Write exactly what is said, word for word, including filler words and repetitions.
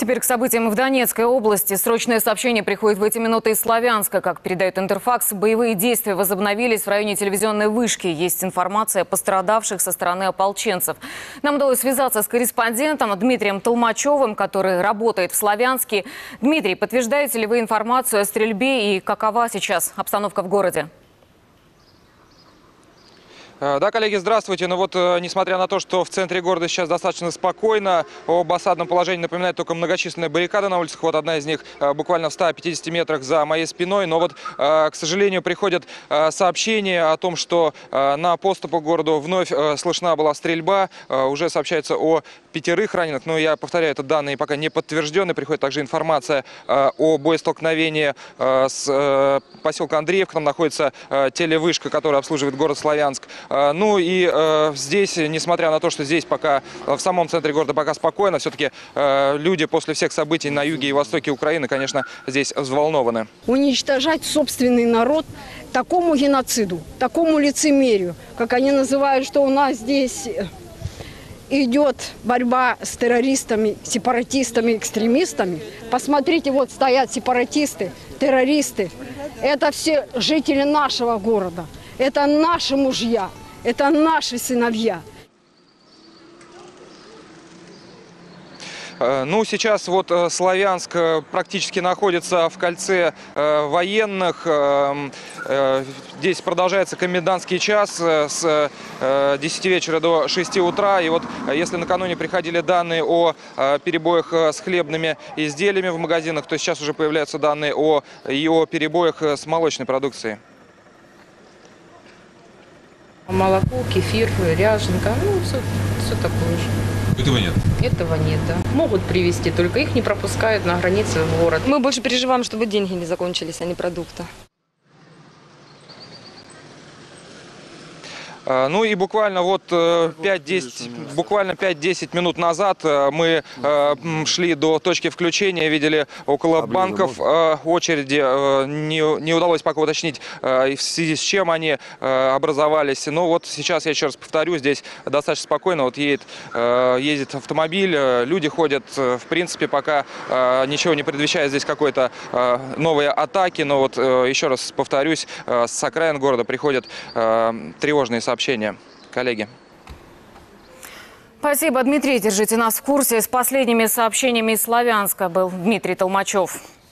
Теперь к событиям в Донецкой области. Срочное сообщение приходит в эти минуты из Славянска. Как передает Интерфакс, боевые действия возобновились в районе телевизионной вышки. Есть информация о пострадавших со стороны ополченцев. Нам удалось связаться с корреспондентом Дмитрием Толмачевым, который работает в Славянске. Дмитрий, подтверждаете ли вы информацию о стрельбе и какова сейчас обстановка в городе? Да, коллеги, здравствуйте. Ну вот, несмотря на то, что в центре города сейчас достаточно спокойно, об осадном положении напоминает только многочисленные баррикады на улицах. Вот одна из них буквально в ста пятидесяти метрах за моей спиной. Но вот, к сожалению, приходят сообщения о том, что на подступах к городу вновь слышна была стрельба. Уже сообщается о пятерых раненых. Но я повторяю, это данные пока не подтверждены. Приходит также информация о боестолкновении с поселка Андреевка. Там находится телевышка, которая обслуживает город Славянск. Ну и э, здесь, несмотря на то, что здесь пока в самом центре города пока спокойно, все-таки э, люди после всех событий на юге и востоке Украины, конечно, здесь взволнованы. Уничтожать собственный народ такому геноциду, такому лицемерию, как они называют, что у нас здесь идет борьба с террористами, сепаратистами, экстремистами. Посмотрите, вот стоят сепаратисты, террористы. Это все жители нашего города. Это наши мужья, это наши сыновья. Ну, сейчас вот Славянск практически находится в кольце военных. Здесь продолжается комендантский час с десяти вечера до шести утра. И вот если накануне приходили данные о перебоях с хлебными изделиями в магазинах, то сейчас уже появляются данные о, и о перебоях с молочной продукцией. Молоко, кефир, ряженка, ну, все, все такое же. Этого нет? Этого нет, да. Могут привезти, только их не пропускают на границе в город. Мы больше переживаем, чтобы деньги не закончились, а не продукты. Ну и буквально вот пять-десять, буквально пять-десять минут назад мы шли до точки включения, видели около банков очереди. Не, не удалось пока уточнить, в связи с чем они образовались. Но вот сейчас, я еще раз повторю, здесь достаточно спокойно. Вот едет, ездит автомобиль, люди ходят. В принципе, пока ничего не предвещает здесь какой-то новой атаки. Но вот еще раз повторюсь, с окраин города приходят тревожные сообщения. Сообщения. Коллеги. Спасибо, Дмитрий. Держите нас в курсе. С последними сообщениями из Славянска был Дмитрий Толмачев.